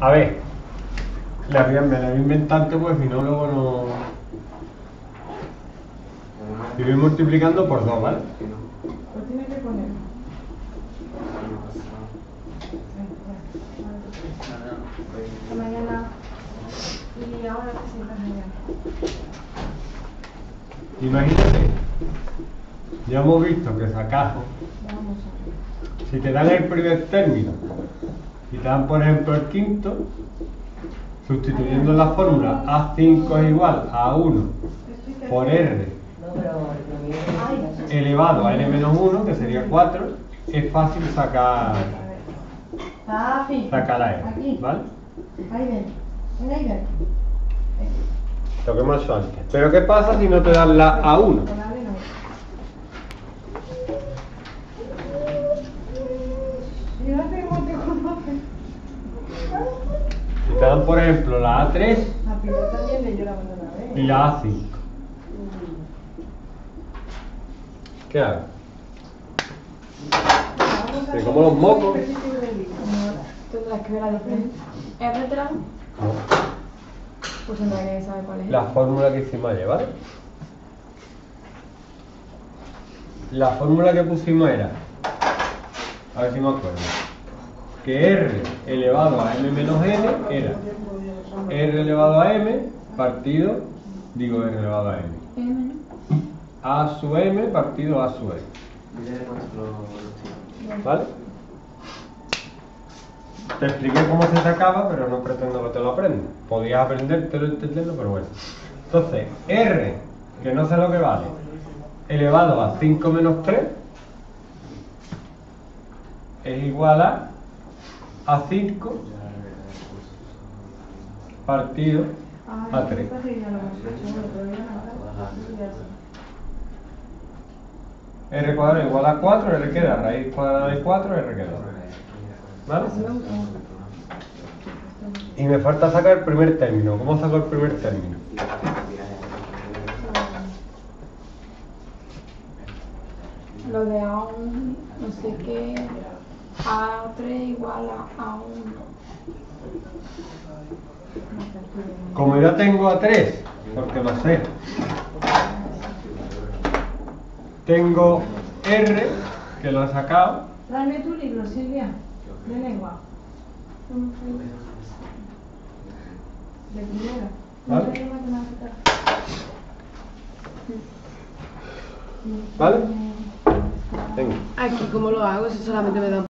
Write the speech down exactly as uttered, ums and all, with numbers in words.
A ver, la voy a, me la voy a inventar antes, pues si no luego no... Y voy multiplicando por dos, ¿vale? Pues tiene que poner. Hasta mañana. Y ahora te sientas mañana. Imagínate, ya hemos visto que sacar, Vamos a ver. si te dan el primer término y te dan por ejemplo el quinto, sustituyendo la fórmula a cinco es igual a uno por r elevado a n menos uno, que sería cuatro, es fácil sacar, Papi. sacar la r, Aquí. ¿vale? Ahí ven. Ven ahí, ven. Lo que hemos hecho antes. Pero ¿qué pasa si no te dan la a uno? Con la arena. Mira cómo te conoces. Si te dan por ejemplo la a tres A Pilar también le llora cuando la ve. y la a cinco. ¿Qué hago? ¿De como los mocos? Tendrás que ver la diferencia. ¿Es lateral? No. Pues tendrá que saber cuál es. La fórmula que hicimos ayer, ¿vale? La fórmula que pusimos era, a ver si me acuerdo, que r elevado a m menos n era r elevado a m partido, digo r elevado a m, M, a sub m partido a sub m, ¿vale? Te expliqué cómo se sacaba, pero no pretendo que te lo aprendas. Podías aprendértelo, entenderlo, pero bueno. Entonces, r, que no sé lo que vale, elevado a cinco menos tres, es igual a a cinco partido a tres. R cuadrado igual a cuatro, R queda raíz cuadrada de cuatro, R queda. ¿Vale? Y me falta sacar el primer término. ¿Cómo saco el primer término? Lo de a un, no sé qué, a tres igual a a uno. Como yo tengo a tres, porque lo sé, tengo R, que lo he sacado. Tráeme tu libro, Silvia, de lengua. De primera. ¿Vale? De matemáticas. ¿Vale? Venga. Aquí, ¿cómo lo hago? Si solamente me da